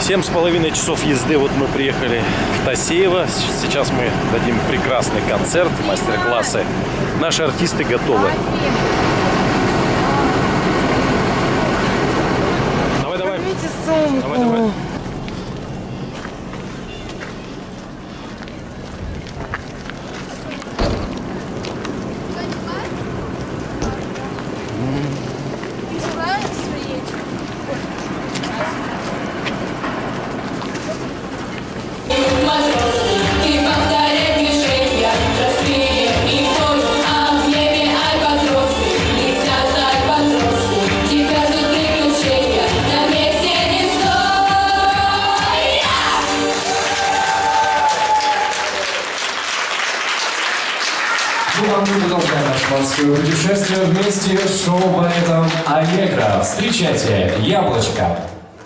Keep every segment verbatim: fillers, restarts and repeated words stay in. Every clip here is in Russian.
Семь с половиной часов езды. Вот мы приехали в Тасеево. Сейчас мы дадим прекрасный концерт, мастер-классы. Наши артисты готовы. Давай, давай. Давай, давай. Мы продолжаем наше морское путешествие вместе с шоу-балетом «Аллегро». Встречайте, «Яблочко».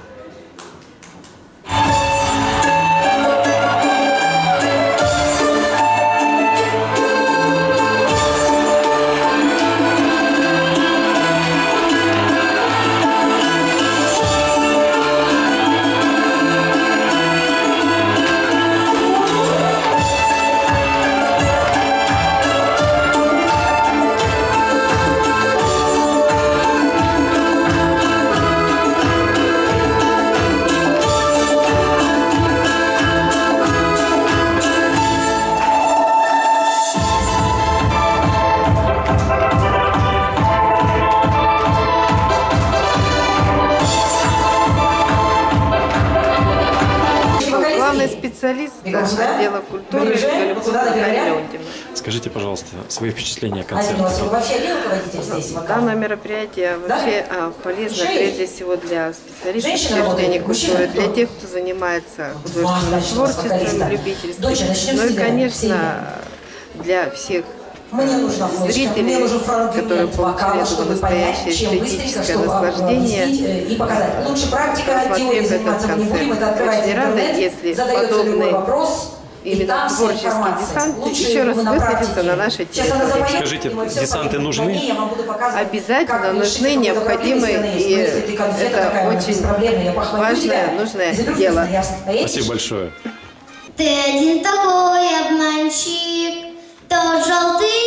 Специалист отдела культуры Галина. Скажите, пожалуйста, свои впечатления о концерте. Данное мероприятие вообще полезно прежде всего для специалистов учреждения культуры, для тех, кто занимается художественным творчеством, любительством, ну и, конечно, для всех зрителей, которые получили это настоящее эстетическое наслаждение, посмотрев этот концерт. Очень рада, если подобный именно творческий десант еще раз высадится на нашей территории. Скажите, десанты нужны? Обязательно нужны, необходимы, и это очень важное, нужное дело. Спасибо большое. Ты один такой обманщик, то желтый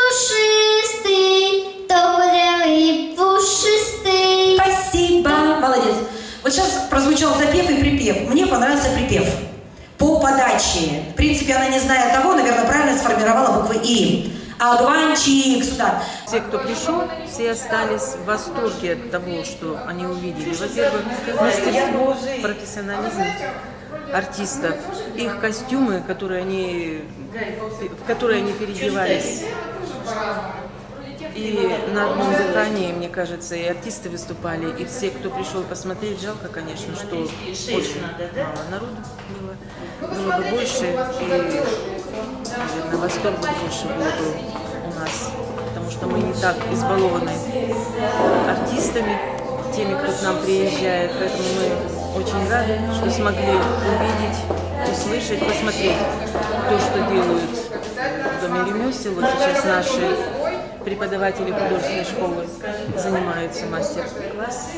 душистый, то кудрявый пушистый. Спасибо, молодец. Вот сейчас прозвучал запев и припев. Мне понравился припев. По подаче. В принципе, она, не зная того, наверное, правильно сформировала буквы И. Огванчик, сюда. Все, кто пришел, все остались в восторге от того, что они увидели. Во-первых, мастерство, профессионализм артистов, их костюмы, которые они, в которые они переодевались. И на одном дыхании, мне кажется, и артисты выступали, и все, кто пришел посмотреть. Жалко, конечно, что очень мало народу было. Было бы больше, и, наверное, восторга больше было бы у нас, потому что мы не так избалованы артистами, теми, кто к нам приезжает, поэтому мы очень рады, что смогли увидеть, услышать, посмотреть то, что делают в Доме ремесел. Вот сейчас наши преподаватели художественной школы занимаются мастер-класс,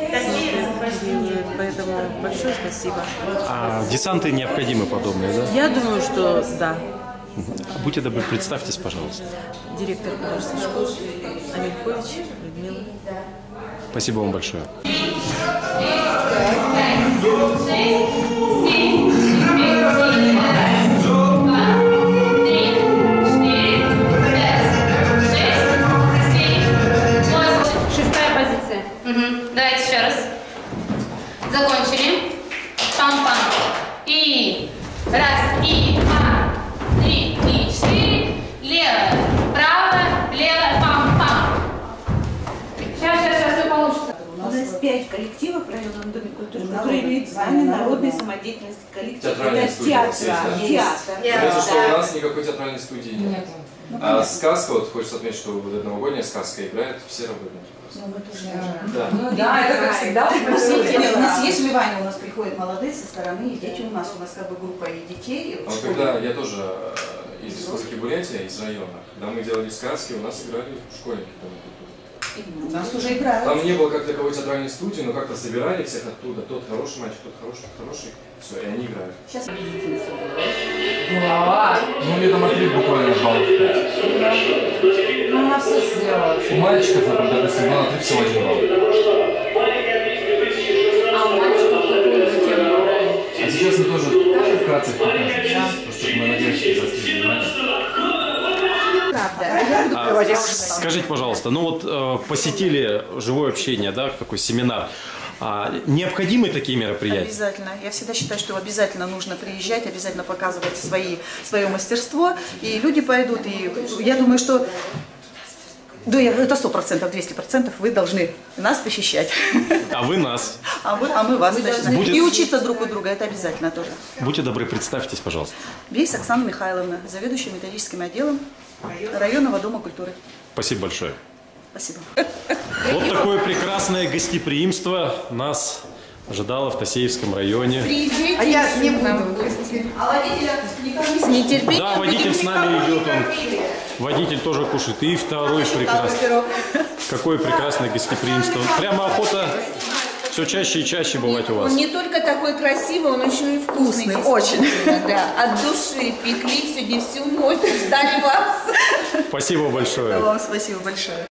поэтому большое спасибо. А десанты необходимы подобные, да? Я думаю, что да. Будьте добры, представьтесь, пожалуйста. Директор художественной школы Амелькович Людмила. Спасибо вам большое. Давайте еще раз. Закончили. Пам-пам. И раз, и два, три, и четыре. Левая, правая, левая, пам-пам. Сейчас, сейчас, сейчас все получится. У нас есть пять коллективов в районном доме культуры, которые имеют звание народной самодеятельности коллектива. Театральная студия. Театр. Знаете, что у нас никакой театральной студии нет. А сказка, вот хочется отметить, что вот эта новогодняя сказка играет все работники. Да. Ну, да, это как всегда. У нас есть вливание, у нас приходят молодые со стороны, и дети у нас, у нас как бы группа и детей. А вот когда я тоже из Республики Бурятия, из района, когда мы делали сказки, у нас играли школьники Дома культуры. У нас уже играют. Там не было как таковой театральной студии, но как-то собирали всех оттуда. Тот хороший мальчик, тот хороший, тот хороший. Все, и они играют. Сейчас. Ну, мне там отрыв буквально баллов пять. Ну, она все сделала. У мальчиков, например, допустим, был отрыв всего один балл. А у мальчиков какую же тему играли? А сейчас мы тоже вкратце покажем, потому что мы надеемся застрелить, понимаете? А, скажите, пожалуйста, ну вот э, посетили живое общение, да, такой семинар. А, необходимы такие мероприятия? Обязательно. Я всегда считаю, что обязательно нужно приезжать, обязательно показывать свои, свое мастерство, и люди пойдут. И я думаю, что да, это сто процентов, двести процентов вы должны нас посещать. А вы нас. А, вы, а мы вас Вы точно. Будет... И учиться друг у друга, это обязательно тоже. Будьте добры, представьтесь, пожалуйста. Бейс Оксана Михайловна, заведующая методическим отделом районного дома культуры. Спасибо большое. Спасибо. Вот такое прекрасное гостеприимство нас ожидало в Тасеевском районе. А я не буду. А водителя с нетерпением. Да, водитель с нами идет. Он, водитель тоже кушает. И второй прекрасный. Какое прекрасное гостеприимство. Прямо охота все чаще и чаще бывать у вас. Он не только такой красивый, он еще и вкусный. Очень. Да, от души пекли сегодня всю ночь, ждали вас. Спасибо большое. Вам спасибо большое.